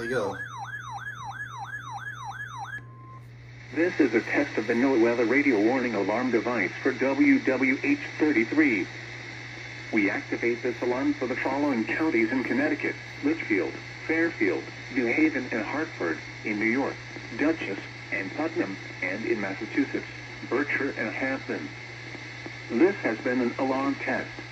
we go. This is a test of the no-weather radio warning alarm device for WWH33. We activate this alarm for the following counties in Connecticut: Litchfield, Fairfield, New Haven, and Hartford; in New York, Dutchess and Putnam; and in Massachusetts, Berkshire and Hampton. This has been an alarm test.